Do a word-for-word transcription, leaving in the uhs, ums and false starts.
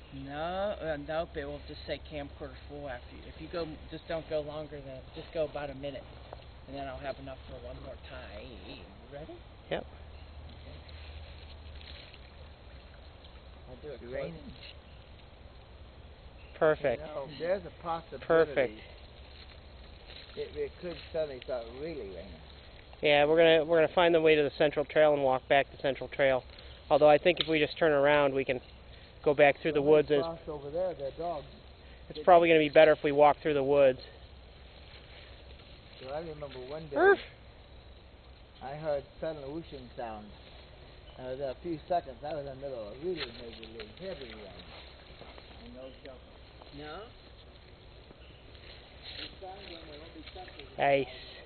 No, uh, nope. It will just say camcorder full after you. If you go, just don't go longer than, just go about a minute, and then I'll have enough for one more time. Ready? Yep. Okay. I'll do it. It's raining. Perfect. You know, there's a possibility. Perfect. It, it could suddenly start really raining. Yeah, we're gonna we're gonna find the way to the Central Trail and walk back to Central Trail. Although I think if we just turn around, we can go back through the woods. And it's over there, their dog. it's probably gonna be better if we walk through the woods. So I remember one day Urgh. I heard sudden whooshing sound. Uh, there a few seconds. I was in the middle of a really major league heavy rain. And no joking. No. Nice.